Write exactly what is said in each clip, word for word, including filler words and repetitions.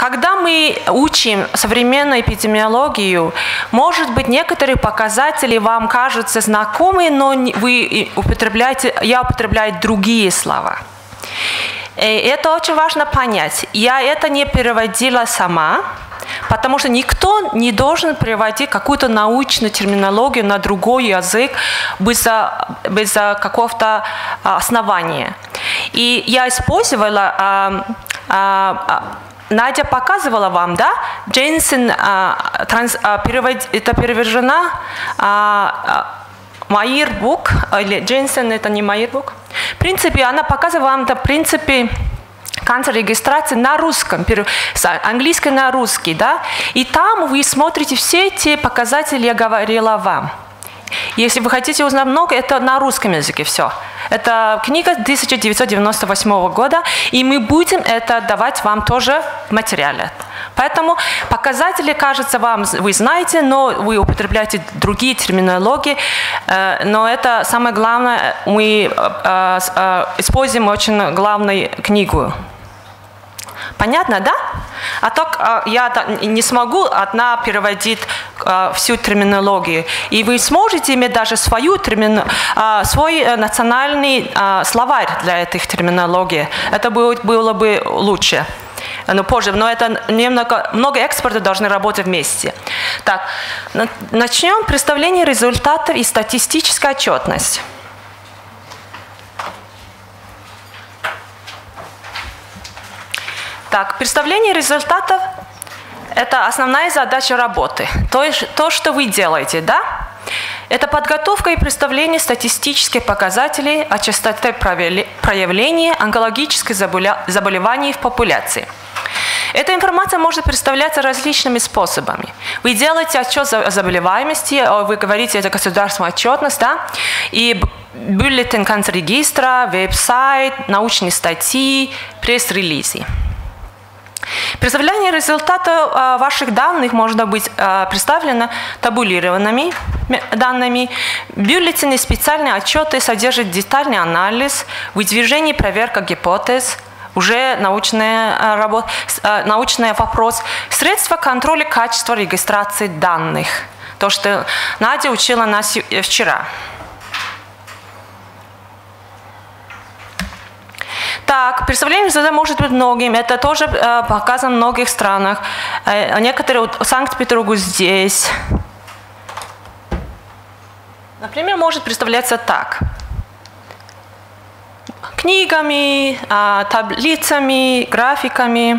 когда мы учим современную эпидемиологию, может быть, некоторые показатели вам кажутся знакомы, но вы употребляете, я употребляю другие слова. И это очень важно понять. Я это не переводила сама, потому что никто не должен переводить какую-то научную терминологию на другой язык без, без какого-то основания. И я использовала, а, а, Надя показывала вам, да, Дженсен, а, транс, а, перевод, это перевержена а, Майербук, или Дженсен, это не Майербук. В принципе, она показывала вам, в принципе, канцер регистрации на русском, с английской на русский, да, и там вы смотрите все те показатели, я говорила вам. Если вы хотите узнать много, это на русском языке все. Это книга тысяча девятьсот девяносто восьмого года, и мы будем это давать вам тоже в материале. Поэтому показатели, кажется, вам вы знаете, но вы употребляете другие терминологии. Но это самое главное, мы используем очень главную книгу. Понятно, да? А то я не смогу одна переводить всю терминологию. И вы сможете иметь даже свою термин, свой национальный словарь для этих терминологий. Это было бы лучше. Но позже, но это немного, много экспертов должны работать вместе. Так, начнем представление результатов и статистическая отчетность. Так, представление результатов – это основная задача работы. То есть то, что вы делаете, да? Это подготовка и представление статистических показателей о частоте проявления онкологических заболеваний в популяции. Эта информация может представляться различными способами. Вы делаете отчет о заболеваемости, вы говорите, это государственная отчетность, да? И бюллетень канцер-регистра, веб-сайт, научные статьи, пресс-релизы. Представление результатов ваших данных может быть представлено табулированными данными. Бюллетени, специальные отчеты содержат детальный анализ, выдвижение и проверка гипотез, уже научный, работ, научный вопрос, средства контроля качества регистрации данных. То, что Надя учила нас вчера. Так, представление результата может быть многим. Это тоже э, показано в многих странах. Э, некоторые в Санкт-Петербурге здесь. Например, может представляться так. Книгами, э, таблицами, графиками.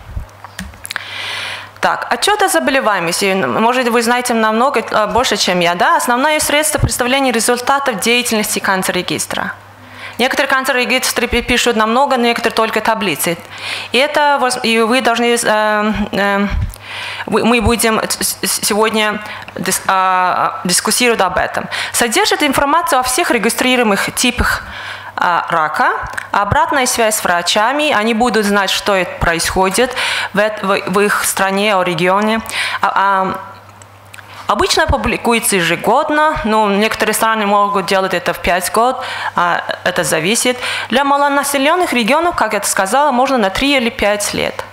Так, отчет о заболеваемости. Может, вы знаете намного больше, чем я. Да? Основное средство представления результатов деятельности канцер-регистра. Некоторые канцер-регистры пишут намного, некоторые только таблицы. И это и вы должны, э, э, мы будем сегодня дис, э, дискуссировать об этом. Содержит информацию о всех регистрируемых типах э, рака, обратная связь с врачами, они будут знать, что это происходит в, в, в их стране, в регионе. А, Обычно публикуется ежегодно, но некоторые страны могут делать это в пять год, это зависит. Для малонаселенных регионов, как я сказала, можно на три или пять лет.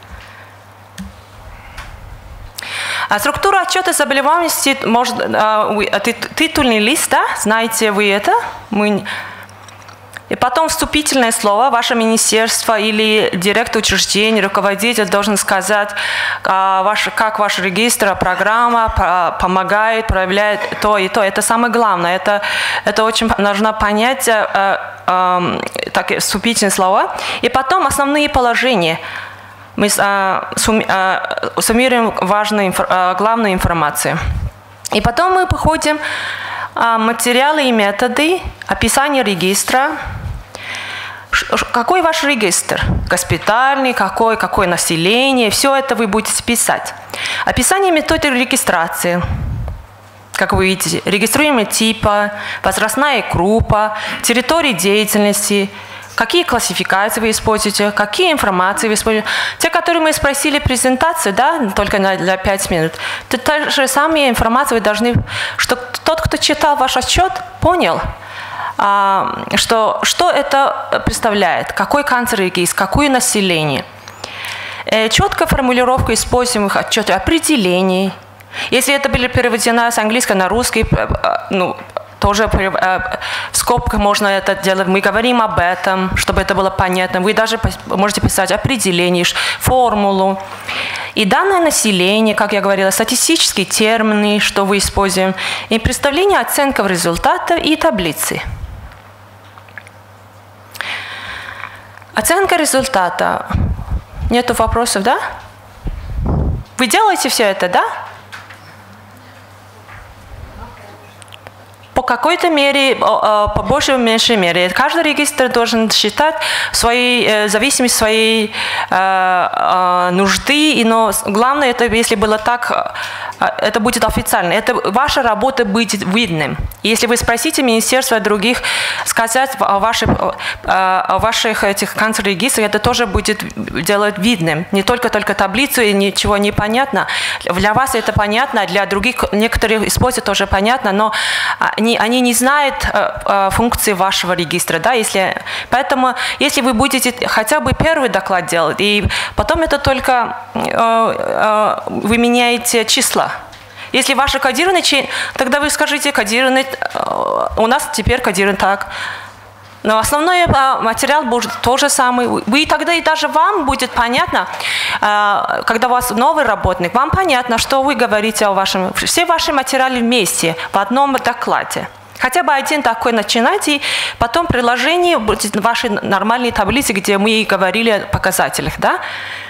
А структура отчета заболеваемости, может, титульный лист, да? Знаете вы это? Мы... И потом вступительное слово, ваше министерство или директор учреждения, руководитель должен сказать, как ваш регистр, программа помогает, проявляет то и то. Это самое главное. Это, это очень нужно понять, так, вступительные слова. И потом основные положения. Мы суммируем важную, главную информацию. И потом мы походим материалы и методы, описание регистра. Какой ваш регистр? Госпитальный, какой, какое население, все это вы будете писать. Описание методики регистрации. Как вы видите, регистрируемые типа, возрастная группа, территория деятельности, какие классификации вы используете, какие информации вы используете. Те, которые мы спросили презентацию, да, только для пяти минут, то та же самая информация вы должны, что тот, кто читал ваш отчет, понял, что, что это представляет, какой канцер-регистр, какое население. Четкая формулировка используемых отчетов, определений. Если это было переведено с английского на русский, ну, тоже в скобках можно это делать. Мы говорим об этом, чтобы это было понятно. Вы даже можете писать определение, формулу. И данное население, как я говорила, статистические термины, что вы используем, и представление оценков результатов и таблицы. Оценка результата. Нету вопросов, да? Вы делаете все это, да? По какой-то мере, по большей и меньшей мере. Каждый регистр должен считать свои, зависимость своей нужды, но главное, это если было так, это будет официально. Это ваша работа будет видным. Если вы спросите министерство других, сказать о ваших, о ваших этих концрегистрах, это тоже будет делать видным. Не только только таблицу и ничего не понятно. Для вас это понятно, для других некоторых используют тоже понятно, но Они, они не знают э, э, функции вашего регистра, да, если, поэтому если вы будете хотя бы первый доклад делать, и потом это только э, э, вы меняете числа. Если ваши кодированные, тогда вы скажите кодированный, э, у нас теперь кодирован так. Но основной материал будет тот же самый. Вы тогда и даже вам будет понятно, когда у вас новый работник, вам понятно, что вы говорите о вашем, все ваши материалы вместе в одном докладе. Хотя бы один такой начинайте, и потом приложение будет ваши нормальные таблицы, где мы говорили о показателях, да?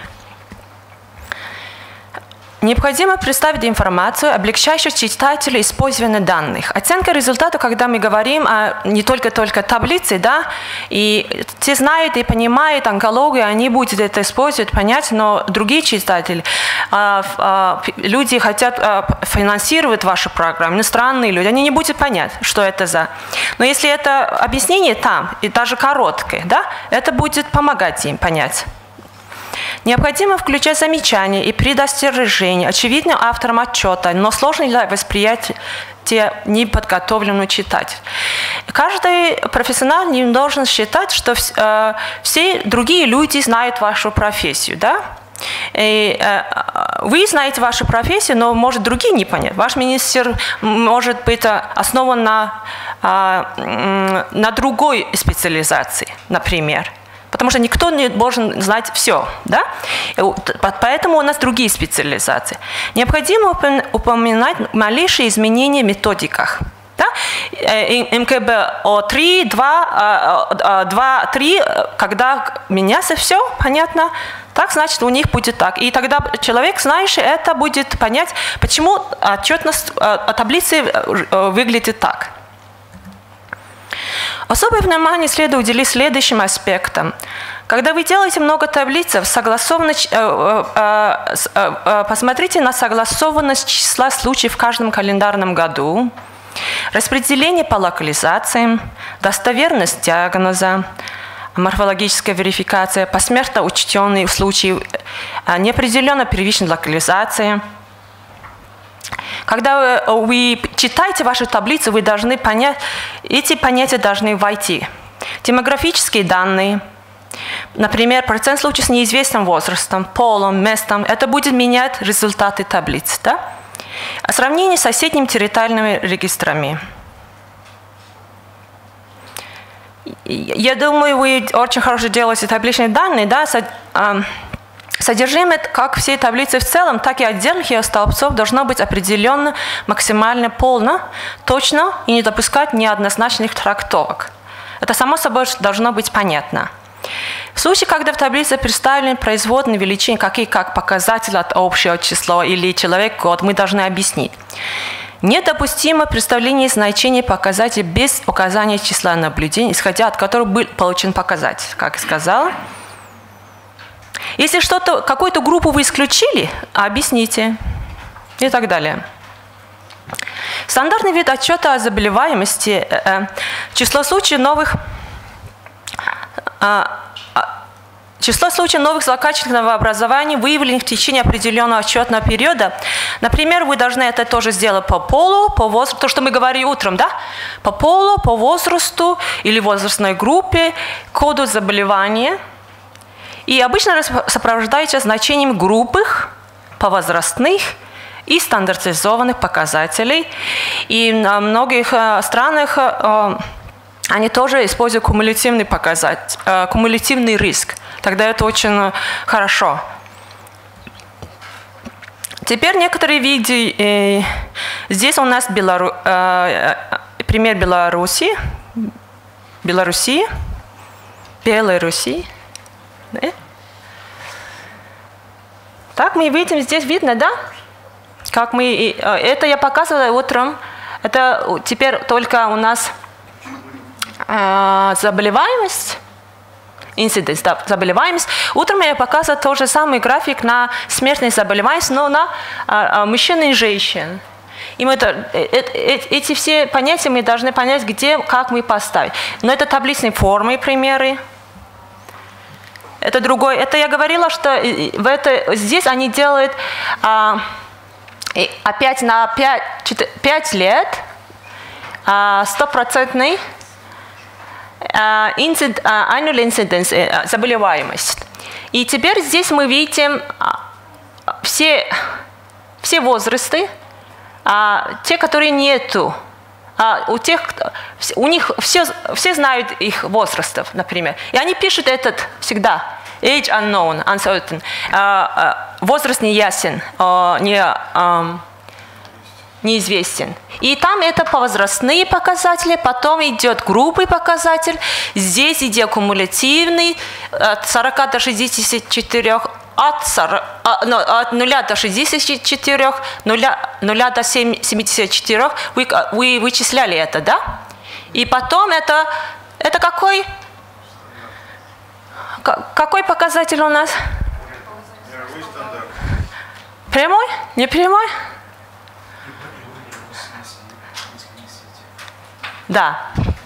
Необходимо представить информацию, облегчающую читателю использование данных. Оценка результата, когда мы говорим о не только-только таблице, да, и те знают и понимают онкологию, они будут это использовать, понять, но другие читатели, люди хотят финансировать вашу программу, иностранные люди, они не будут понять, что это за. Но если это объяснение там, и даже короткое, да, это будет помогать им понять. Необходимо включать замечания и предостережения, очевидно, авторам отчета, но сложно для восприятия неподготовленного читателя. Каждый профессионал не должен считать, что э, все другие люди знают вашу профессию, да? И, э, вы знаете вашу профессию, но, может, другие не понять. Ваш министр может быть основан на, э, на другой специализации, например. Потому что никто не должен знать все, да? Поэтому у нас другие специализации. Необходимо упоминать малейшие изменения в методиках. Да? эм ка бэ о три, два, три, когда меняется все, понятно, так значит у них будет так. И тогда человек, знаешь, это будет понять, почему отчетность таблицы выглядит так. Особое внимание следует уделить следующим аспектам. Когда вы делаете много таблиц, согласованность, посмотрите на согласованность числа случаев в каждом календарном году, распределение по локализациям, достоверность диагноза, морфологическая верификация, посмертно учтенные случаи неопределенной первичной локализации. Когда вы читаете ваши таблицы, вы должны понять, эти понятия должны войти. Демографические данные, например, процент случаев с неизвестным возрастом, полом, местом, это будет менять результаты таблиц. Да? А сравнение с соседними территориальными регистрами. Я думаю, вы очень хорошо делаете табличные данные, да? Содержимое как всей таблицы в целом, так и отдельных ее столбцов должно быть определенно максимально полно, точно и не допускать неоднозначных трактовок. Это само собой должно быть понятно. В случае, когда в таблице представлены производные величины, какие как показатель от общего числа или человек-год, мы должны объяснить. Недопустимо представление значений показателей без указания числа наблюдений, исходя от которого был получен показатель, как я сказала. Если что-то, какую-то группу вы исключили, объясните и так далее. Стандартный вид отчета о заболеваемости, э, число случаев новых, э, число случаев новых злокачественного образования, выявленных в течение определенного отчетного периода. Например, вы должны это тоже сделать по полу, по возрасту, то, что мы говорили утром, да? По полу, по возрасту или возрастной группе, коду заболевания. И обычно сопровождается значением группных, повозрастных и стандартизованных показателей. И на многих странах они тоже используют кумулятивный показатель, кумулятивный риск. Тогда это очень хорошо. Теперь некоторые виды. Здесь у нас Белору... пример Беларуси, Белоруссии, Белоруссии. Да? Так мы видим, здесь видно, да? Как мы... Это я показывала утром. Это теперь только у нас заболеваемость. Инциденс, да, заболеваемость. Утром я показывала тот же самый график на смертность заболеваемость, но на а, мужчин и женщин. И мы это, э, э, эти все понятия мы должны понять, где, как мы поставить. Но это табличные формы, примеры. Это другое. Это я говорила, что в это, здесь они делают а, опять на пять лет стопроцентный Uh, incident, uh, annual incidence, uh, заболеваемость. И теперь здесь мы видим uh, все, все возрасты, uh, те, которые нету. Uh, у, тех, у них все, все знают их возрастов, например. И они пишут этот всегда. Age unknown, uncertain. Uh, uh, возраст неясен, uh, не, um, неизвестен. И там это возрастные показатели, потом идет группный показатель, здесь идет кумулятивный от сорока до шестидесяти четырёх, от, сорока, no, от нуля до шестидесяти четырёх, нуля, нуля до семидесяти четырёх, вы, вы вычисляли это, да? И потом это, это какой, какой показатель у нас? Прямой? Не прямой? Да.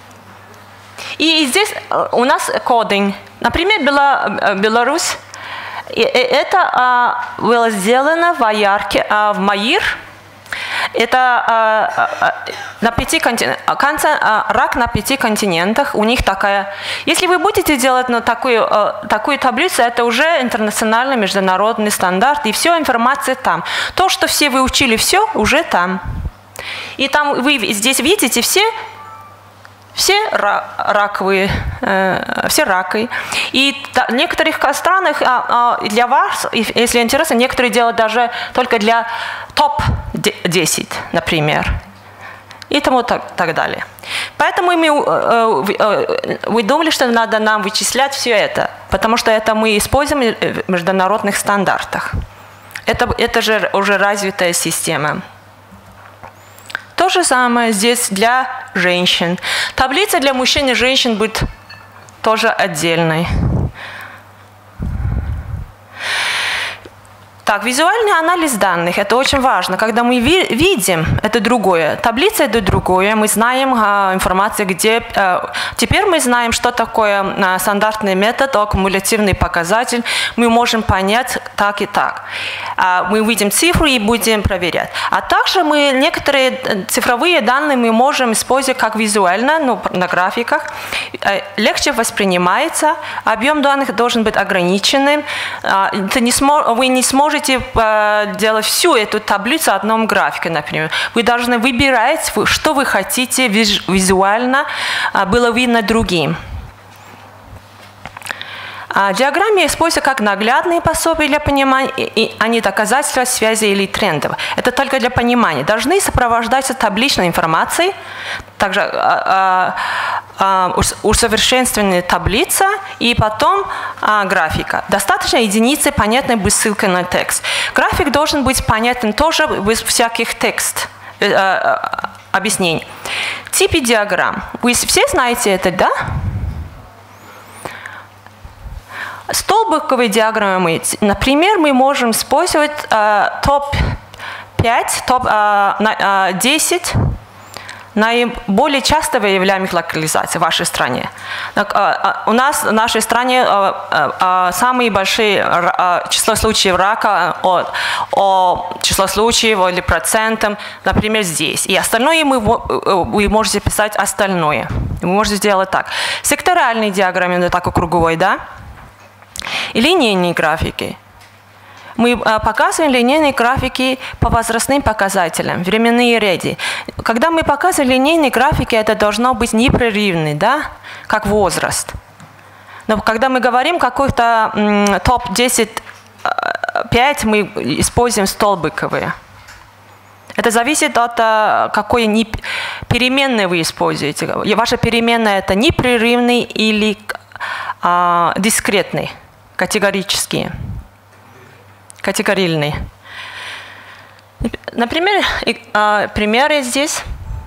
И здесь у нас кодинг. Например, Беларусь. Это было сделано в Аярке, в Маир. Это на пяти континентах, рак на пяти континентах. У них такая. Если вы будете делать на такую, такую таблицу, это уже интернациональный международный стандарт, и все информация там. То, что все вы учили, все уже там. И там вы здесь видите все. Все раковые, э, все раки. И в некоторых странах а, а, для вас, если интересно, некоторые делают даже только для топ десять, например. И тому так, так далее. Поэтому мы, э, э, вы думали, что надо нам вычислять все это, потому что это мы используем в международных стандартах. Это, это же уже развитая система. То же самое здесь для женщин. Таблица для мужчин и женщин будет тоже отдельной. Так, визуальный анализ данных – это очень важно. Когда мы ви видим, это другое. Таблица – это другое. Мы знаем а, информацию, где… А, теперь мы знаем, что такое а, стандартный метод, аккумулятивный показатель. Мы можем понять так и так. А, мы увидим цифру и будем проверять. А также мы некоторые цифровые данные мы можем использовать как визуально, ну, на графиках. А, легче воспринимается. Объем данных должен быть ограниченным. А, это не смо вы не сможете делать всю эту таблицу в одном графике, например. Вы должны выбирать, что вы хотите визуально было видно другим. Диаграммы используются как наглядные пособия для понимания, а не доказательства связи или трендов. Это только для понимания. Должны сопровождаться табличной информацией, также а, а, усовершенствованная таблица и потом а, графика. Достаточно единицы, понятной без ссылки на текст. График должен быть понятен тоже без всяких текст э, э, объяснений. Типы диаграмм. Вы все знаете это, да? Столбиковые диаграммы, например, мы можем использовать э, топ пять, топ десять наиболее часто выявляемых локализаций в вашей стране. У нас в нашей стране самые большие число случаев рака, о число случаев или процентам, например, здесь. И остальное мы, вы можете писать остальное. Вы можете сделать так. Секторальные диаграммы, это такой круговой, да? И линейные графики. Мы показываем линейные графики по возрастным показателям, временные ряды. Когда мы показываем линейные графики, это должно быть непрерывно, да? Как возраст. Но когда мы говорим какой-то топ десять пять, мы используем столбиковые. Это зависит от какой переменной вы используете. Ваша переменная это непрерывный или а, дискретный, категорический. Категорийный. Например, примеры здесь.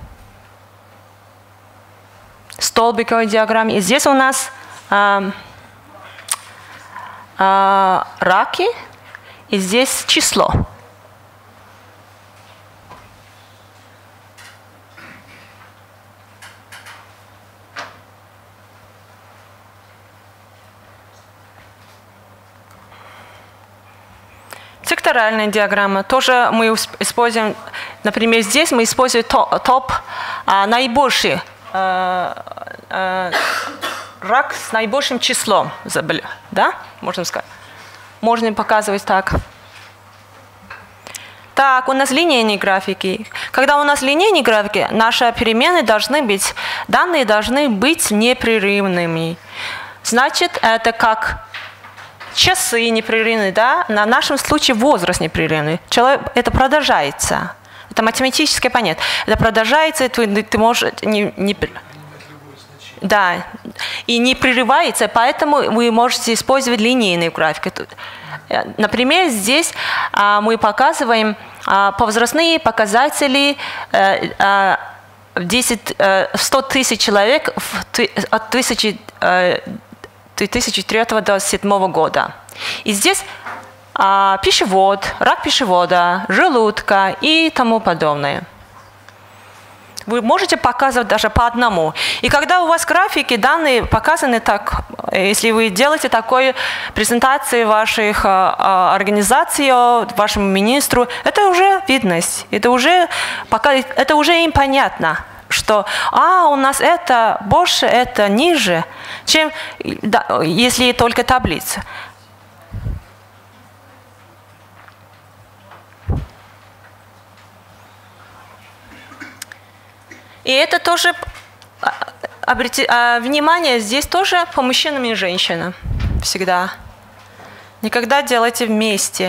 Столбиковой диаграмме. И здесь у нас а, а, раки, и здесь число. Секторальная диаграмма. Тоже мы используем, например, здесь мы используем топ а, наибольший а, а, рак с наибольшим числом. Да? Можно сказать. Можно показывать так. Так, у нас линейные графики. Когда у нас линейные графики, наши перемены должны быть, данные должны быть непрерывными. Значит, это как часы непрерывные, да? На нашем случае возраст непрерывный. Человек, это продолжается. Это математическое понятие. Это продолжается, ты, ты можешь не, не, да, и не прерывается, поэтому вы можете использовать линейные графики. Например, здесь а, мы показываем а, возрастные показатели а, а, десять, а, сто тысяч человек в, от тысячи, а, две тысячи третьего до две тысячи седьмого года. И здесь а, пищевод, рак пищевода, желудка и тому подобное. Вы можете показывать даже по одному. И когда у вас графики, данные показаны так, если вы делаете такую презентацию ваших а, организаций, вашему министру, это уже видность, это уже, пока, это уже им понятно, что а, у нас это больше, это ниже, чем да, если только таблица. И это тоже, внимание, здесь тоже по мужчинам и женщинам всегда. Никогда делайте вместе.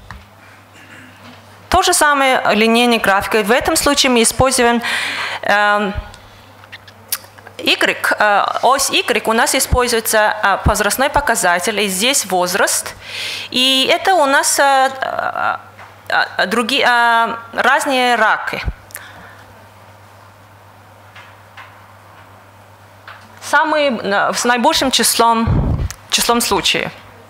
То же самое линейная графика. В этом случае мы используем э, Y, э, ось Y, у нас используется э, возрастной показатель, и здесь возраст. И это у нас э, э, другие, э, разные раки. Самые, с наибольшим числом, числом случаев.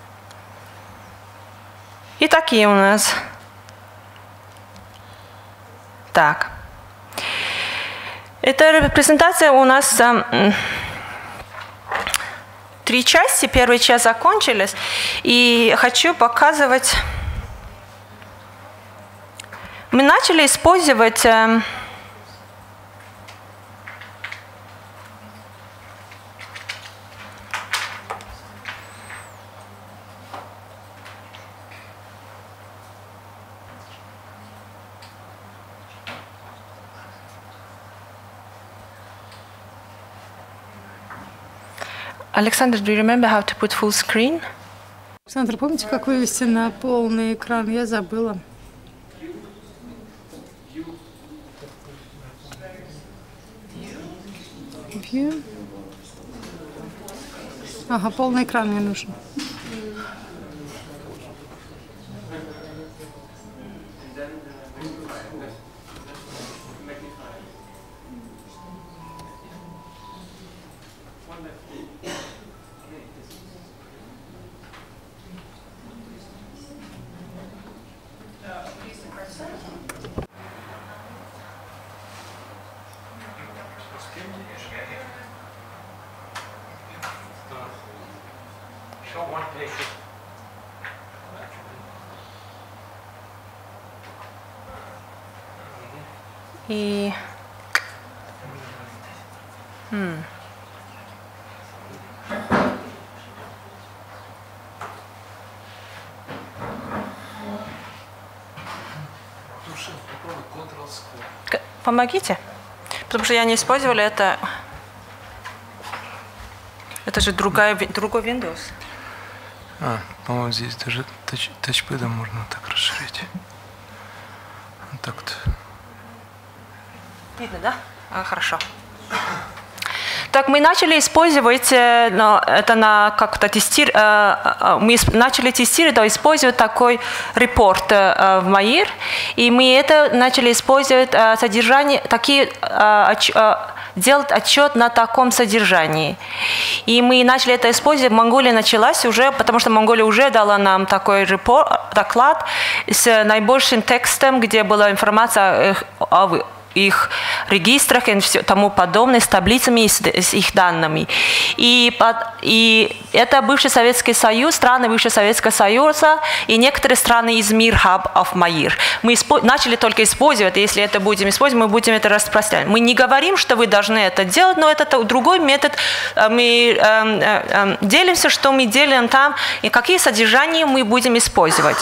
И такие у нас. Так. Эта презентация у нас э, три части. Первая часть закончилась. И хочу показывать. Мы начали использовать э, Alexander, do you remember how to put full screen? Александр, помните, как вывести на полный экран? Я забыла. View. Ага, полный экран мне нужен. И hmm. Помогите. Потому что я не использовала это. Это же другая, другой Windows. А, по-моему, здесь даже тач, тачпэдом можно так расширить. Вот так-то. Видно, да? А, хорошо. Так, мы начали использовать, но это на как-то тестир, мы начали тестировать, да, использовать такой репорт в Маир, и мы это начали использовать содержание, такие, делать отчет на таком содержании. И мы начали это использовать, Монголия началась уже, потому что Монголия уже дала нам такой репорт, доклад с наибольшим текстом, где была информация о их регистрах и все тому подобное, с таблицами, с, с их данными. И, под, и это бывший Советский Союз, страны бывшего Советского Союза и некоторые страны из Мир Hub of Маир. Мы испо- начали только использовать, и если это будем использовать, мы будем это распространять. Мы не говорим, что вы должны это делать, но это другой метод. Мы э, э, делимся, что мы делаем там, и какие содержания мы будем использовать.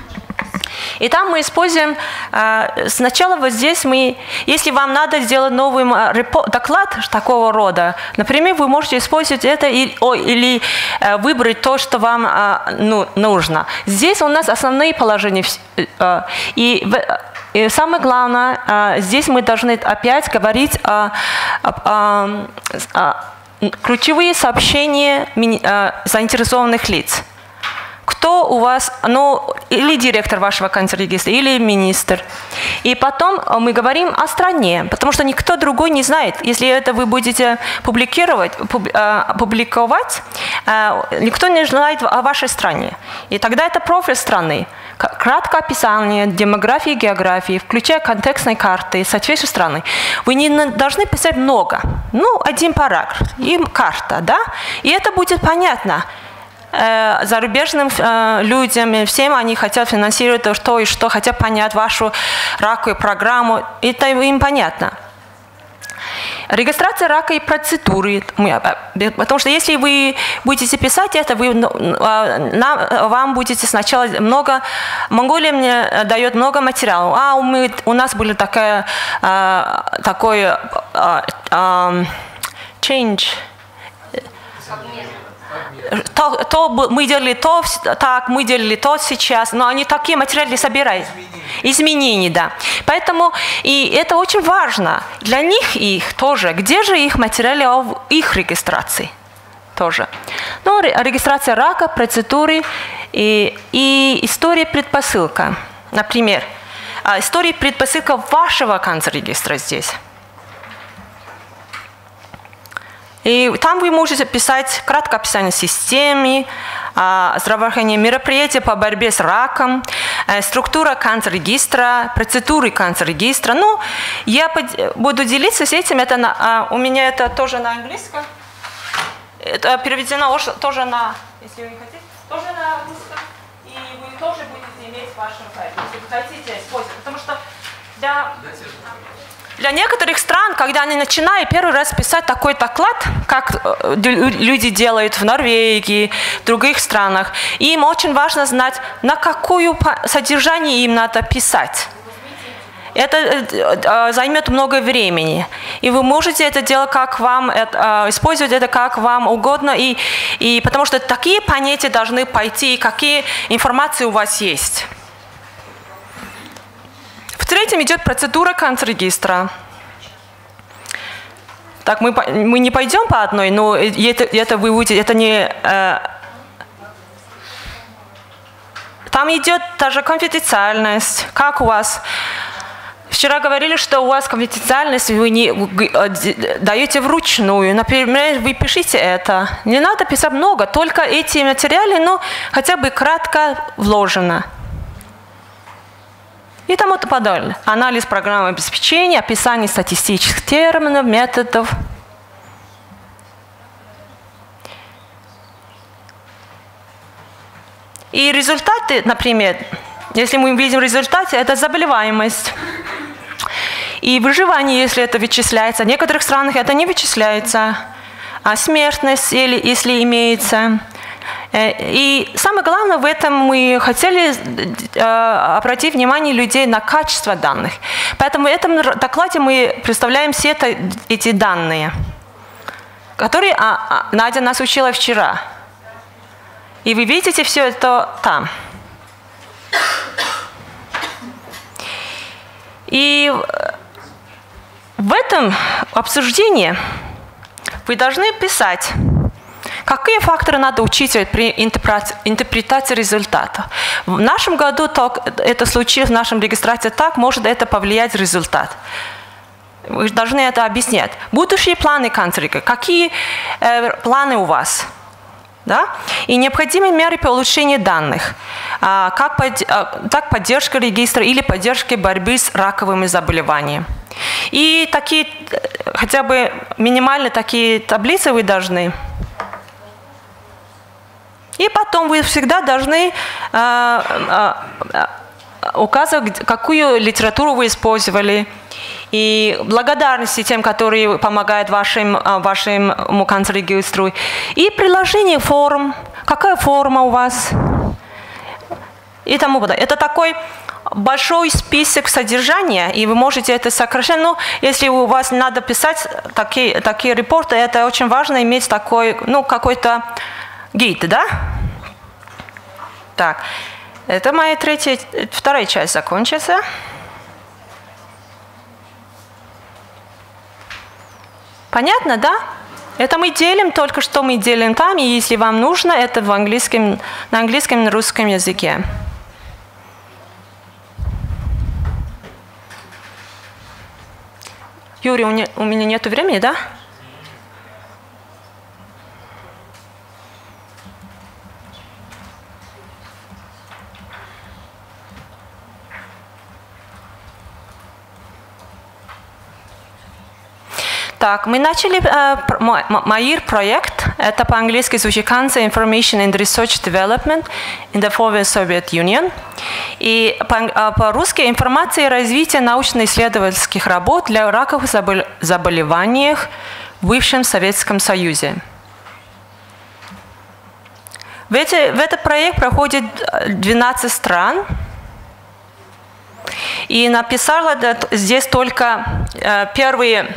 И там мы используем, сначала вот здесь мы, если вам надо сделать новый доклад такого рода, например, вы можете использовать это или выбрать то, что вам ну, нужно. Здесь у нас основные положения. И, и самое главное, здесь мы должны опять говорить о, о, о ключевые сообщения заинтересованных лиц. Кто у вас, ну, или директор вашего концерт-регистра, или министр. И потом мы говорим о стране, потому что никто другой не знает. Если это вы будете публиковать, публиковать, никто не знает о вашей стране. И тогда это профиль страны. Краткое описание демографии и географии, включая контекстные карты соответствующей страны. Вы не должны писать много. Ну, один параграф и карта, да? И это будет понятно. Зарубежным э, людям, всем они хотят финансировать то, что и что, хотят понять вашу раковую программу, это им понятно. Регистрация рака и процедуры, потому что если вы будете писать это, вы, нам, вам будете сначала много, Монголия мне дает много материалов, а мы, у нас были такая, э, такой э, э, change, То, то мы делали то, так, мы делали то сейчас, но они такие материалы собирают. Изменения, да. Поэтому и это очень важно. Для них их тоже. Где же их материалы о их регистрации? Тоже. Ну, регистрация рака, процедуры и, и история предпосылка. Например, история предпосылка вашего концерт-регистра здесь. И там вы можете писать краткое описание системы, здравоохранения, мероприятия по борьбе с раком, структура канцер-регистра, процедуры канцер-регистра. Ну, я буду делиться с этим. Это на, у меня это тоже на английском. Это переведено тоже на, если вы хотите, тоже на русском. И вы тоже будете иметь в вашем файле, если вы хотите использовать. Потому что для... Для некоторых стран, когда они начинают первый раз писать такой доклад, как люди делают в Норвегии, в других странах, им очень важно знать, на какое содержание им надо писать. Это займет много времени. И вы можете это делать, как вам, использовать это как вам угодно, и, и потому что такие понятия должны пойти, какие информации у вас есть. В-третьем идет процедура канцер-регистра. Так, мы, мы не пойдем по одной, но это, это вы будете, это не... Э, там идет даже конфиденциальность. Как у вас? Вчера говорили, что у вас конфиденциальность вы не даете вручную. Например, вы пишите это. Не надо писать много, только эти материалы, ну, хотя бы кратко вложено. И тому подобное. Анализ программы обеспечения, описание статистических терминов, методов. И результаты, например, если мы видим результаты, это заболеваемость. И выживание, если это вычисляется. В некоторых странах это не вычисляется. А смертность, если имеется. И самое главное в этом мы хотели обратить внимание людей на качество данных. Поэтому в этом докладе мы представляем все это, эти данные, которые Надя нас учила вчера. И вы видите все это там. И в этом обсуждении вы должны писать, какие факторы надо учитывать при интерпретации результата. В нашем году это случилось, в нашем регистрации так, может это повлиять на результат. Вы должны это объяснять. Будущие планы канцлера, какие э, планы у вас? Да? И необходимые меры по улучшению данных, а, как под, а, так поддержка регистра или поддержка борьбы с раковыми заболеваниями. И такие, хотя бы минимальные такие таблицы вы должны. И потом вы всегда должны а, а, указывать, какую литературу вы использовали. И благодарности тем, которые помогают вашим, вашему канцлер-регистру. И приложение форм. Какая форма у вас? И тому подобное. Это такой большой список содержания, и вы можете это сокращать. Но если у вас надо писать такие, такие репорты, это очень важно иметь такой, ну, какой-то гид, да? Так, это моя третья, вторая часть закончится. Понятно, да? Это мы делим, только что мы делим там, и если вам нужно, это в английском, на английском и на русском языке. Юрий, у меня, у меня нет времени, да? Так, мы начали э, МАИР проект, это по-английски звучит Cancer Information and Research Development in the former Soviet Union. И по-русски информация и развитие научно-исследовательских работ для раковых заболеваний в бывшем Советском Союзе. В, эти, в этот проект проходит двенадцать стран. И написала здесь только э, первые...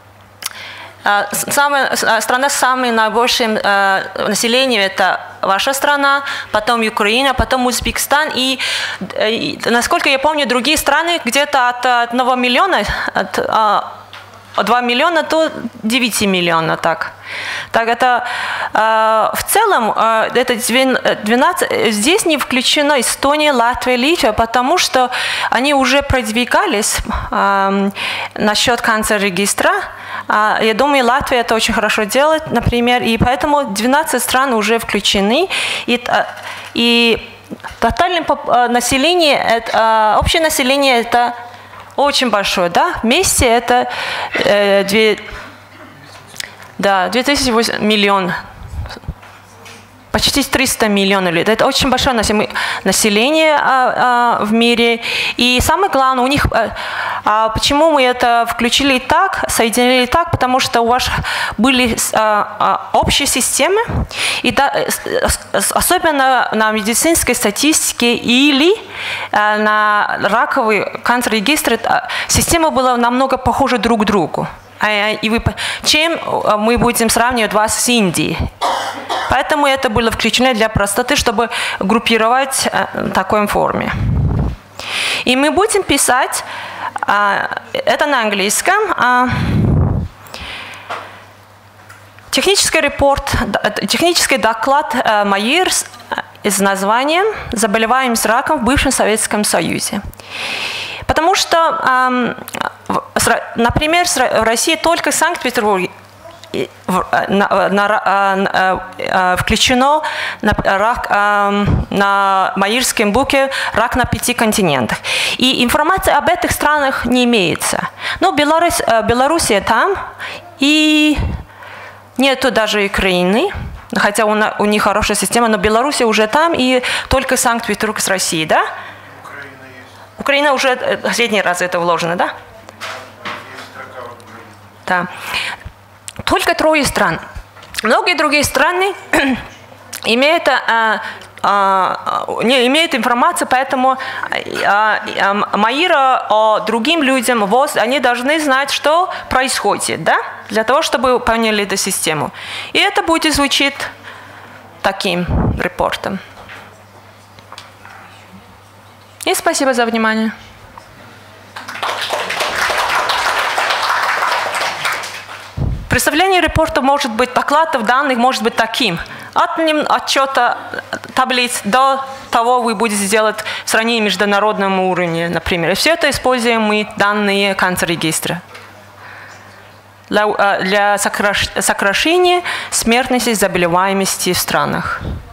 Самая, страна с самым наибольшим э, населением – это ваша страна, потом Украина, потом Узбекистан. И, и насколько я помню, другие страны где-то от одного миллиона, от э, два миллиона до девяти миллионов. Так, так это э, в целом э, это двенадцать, здесь не включено Эстония, Латвия, Литва, потому что они уже продвигались э, насчет канцлер-регистра. Я думаю, Латвия это очень хорошо делает, например, и поэтому двенадцать стран уже включены. И, и тотальное население, общее население это очень большое, да? Вместе это э, две, да, две тысячи миллионов. Почти триста миллионов лет. Это очень большое население а, а, в мире. И самое главное, у них, а, почему мы это включили так, соединили так, потому что у вас были а, а, общие системы, и да, особенно на медицинской статистике или а, на раковый канцлер-регистр, система была намного похожа друг к другу. И вы, чем мы будем сравнивать вас с Индией? Поэтому это было включено для простоты, чтобы группировать в такой форме. И мы будем писать, это на английском, технический репорт, технический доклад МАИР с названием «Заболеваемость раком в бывшем Советском Союзе». Потому что, например, в России только Санкт-Петербург включено на, рак, на Маирском буке рак на пяти континентах. И информация об этих странах не имеется. Но Беларусь, Белоруссия там, и нету даже Украины, хотя у, у них хорошая система, но Белоруссия уже там, и только Санкт-Петербург с Россией, да? Украина уже последний раз это вложено, да? Да. Только трое стран. Многие другие страны имеет, а, а, не имеет информации, поэтому а, а, Маира о другим людям, ВОЗ, они должны знать, что происходит, да? Для того, чтобы поняли эту систему. И это будет звучить таким репортом. И спасибо за внимание. Представление репорта может быть, докладов данных может быть таким. От отчета таблиц до того вы будете делать сравнение международном уровне, например. И все это используем мы данные канцер-регистра для, для сокращения смертности и заболеваемости в странах.